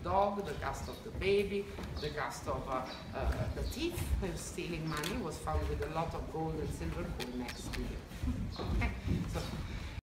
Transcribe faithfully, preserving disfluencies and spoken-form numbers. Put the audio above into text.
dog, the cast of the baby, the cast of uh, uh, the thief who's stealing money, was found with a lot of gold and silver coin